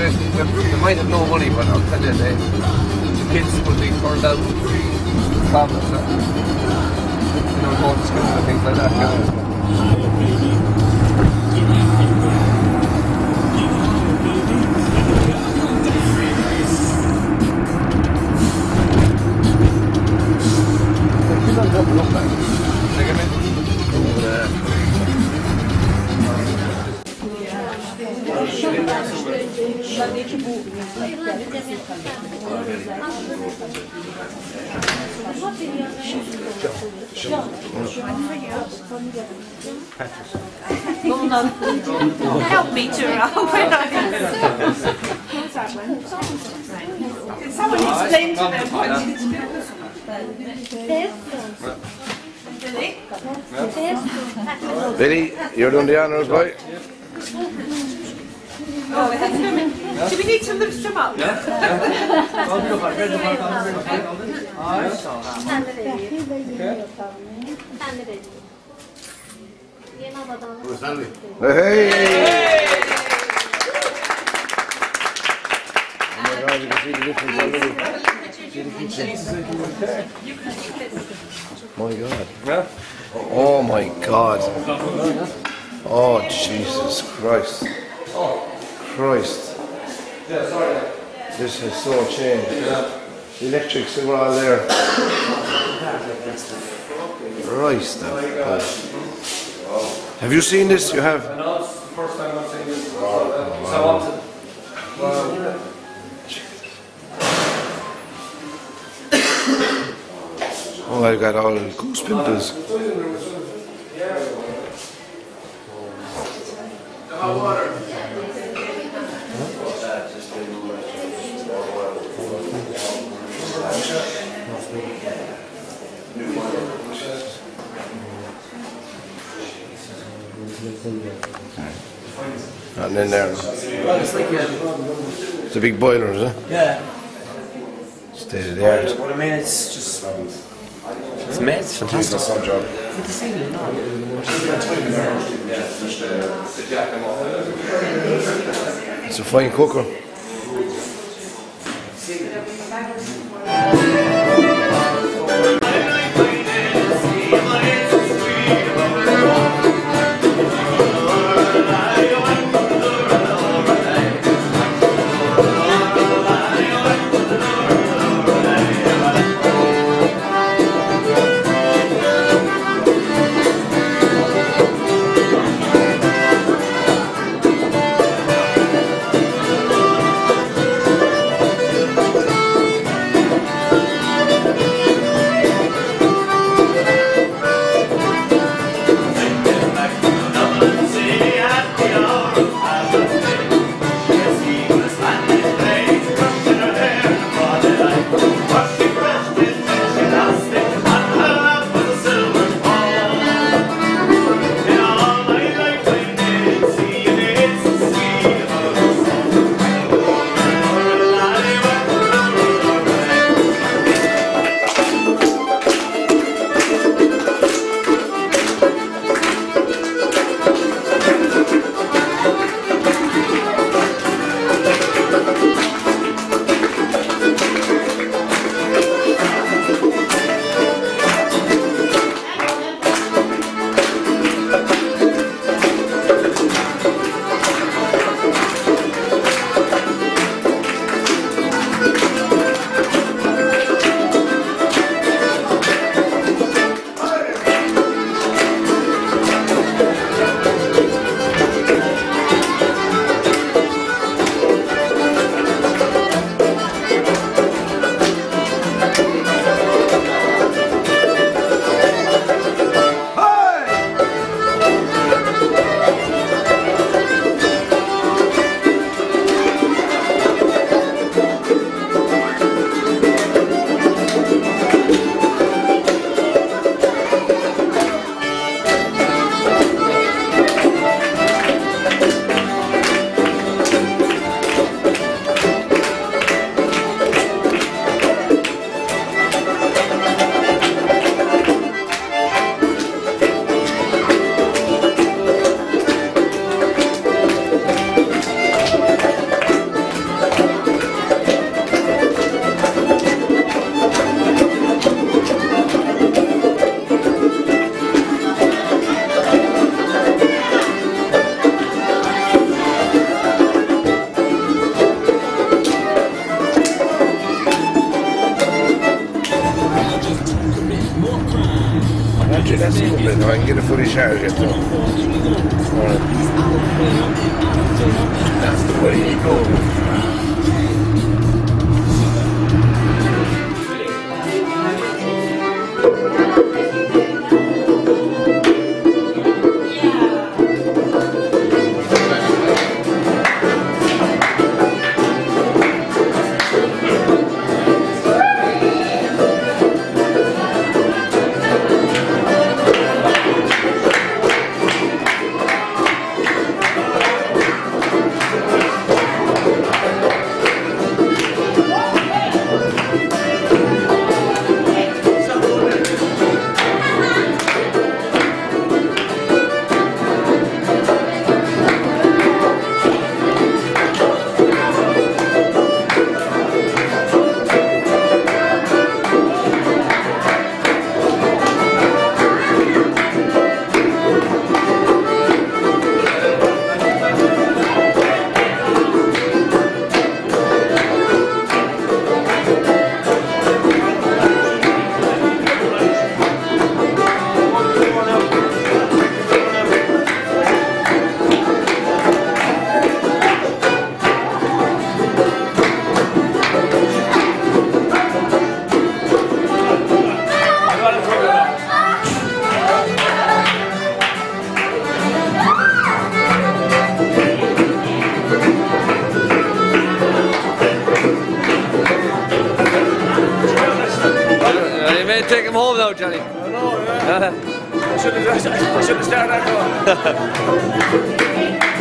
they might have no money, but I'll tell you, the kids will be turned out farmers, going to school and things like that. Help me to Can someone explain to them what it is? Billy, you're doing the honours, boy. Oh, it has to come in. Do we need to lift him up? Hey! Oh my God, you can see the difference already. My God. Oh my God. Oh Jesus Christ. Christ. This has so changed. The electrics were all there. Christ. Have you seen this? You have? No, it's the first time I've seen this. Oh, I got all goose pimples. And then there. It's a big boiler, is it? Yeah. State of the art. What I mean, it's just. It's made, it's fantastic. Some job. It's a fine cooker. That's a good bit. I can get a fully shower here too. That's the way you go. Take him home now, Johnny. I know, yeah. I should have started that going.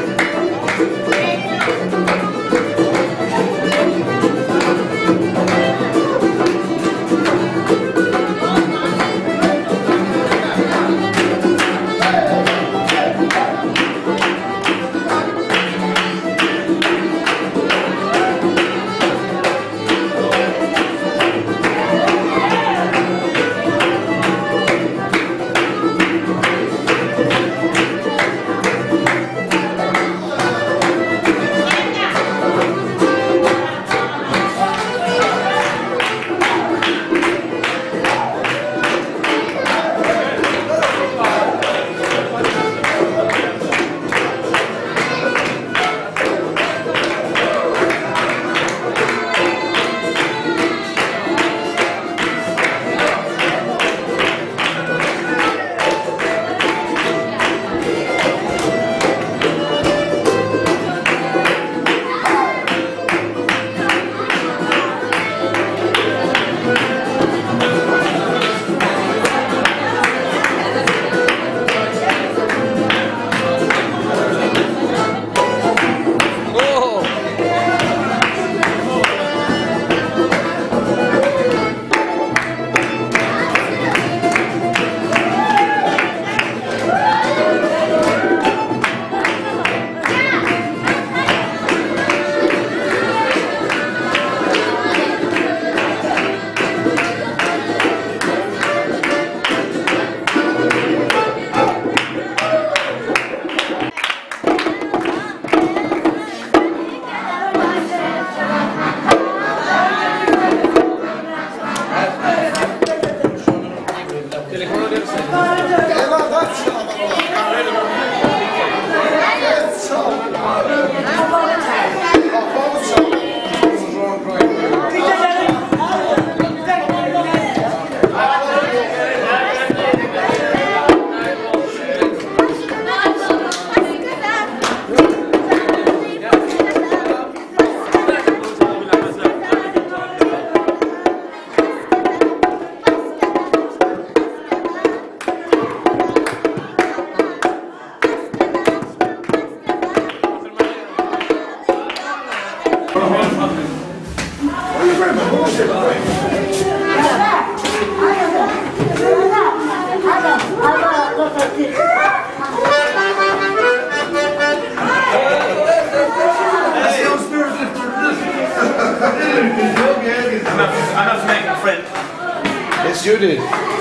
Yes, you did. Me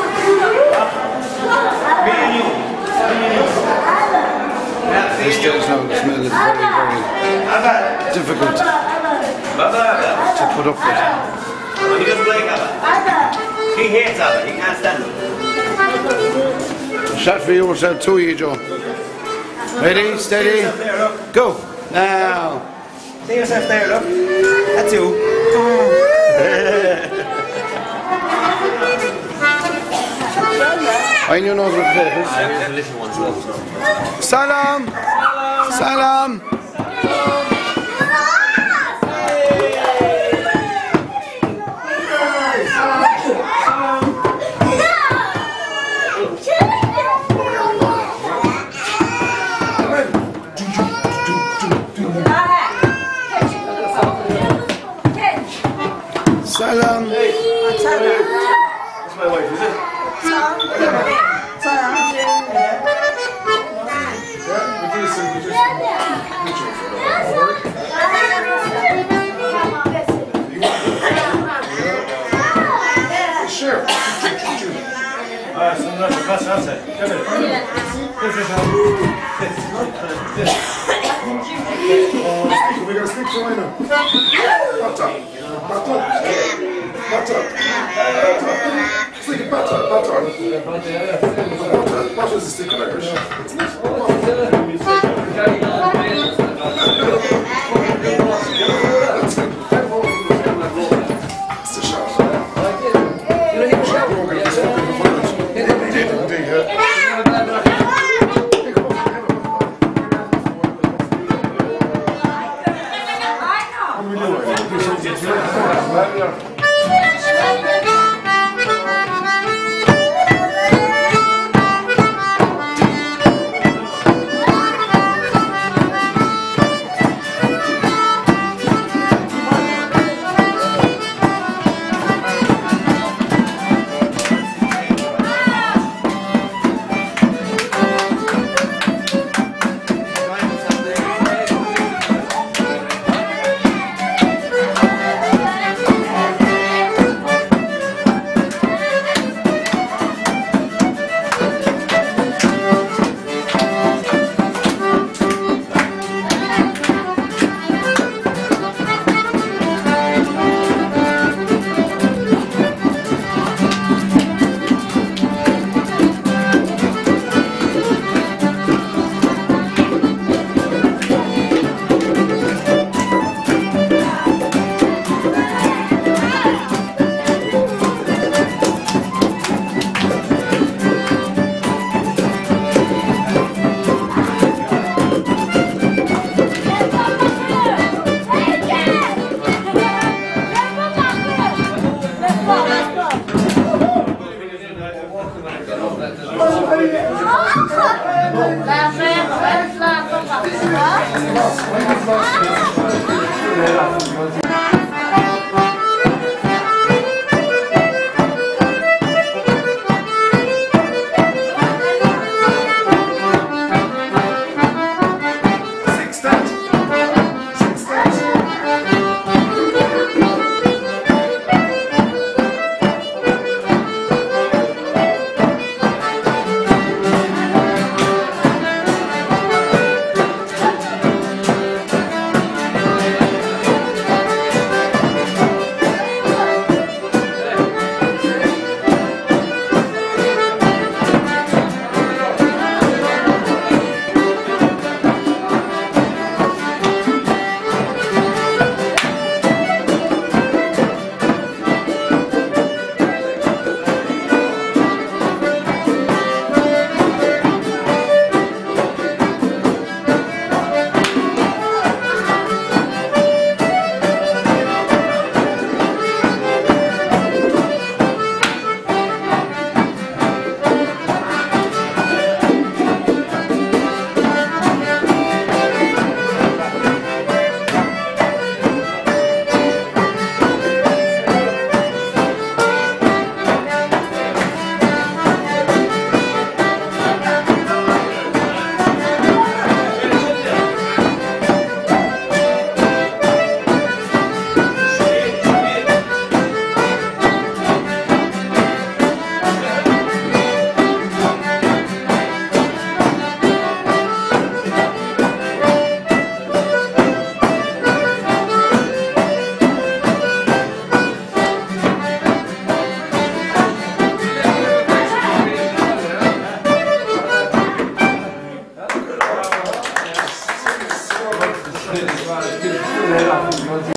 and you. This stage now the smell is very, very difficult to put up with. He doesn't like Abba. He hates Abba. He can't stand him. Shot for yourself too, you Joe. Ready, steady, go. Now. See yourself there, look. That's you. I know what it is. The little ones love. Salam. Salam. Salam. That's my wife, is it? Sure. That's it. We're going to speak to Rhino. Butter. Stick it butter. Butter is a stick of Irish. It's a shot. as well.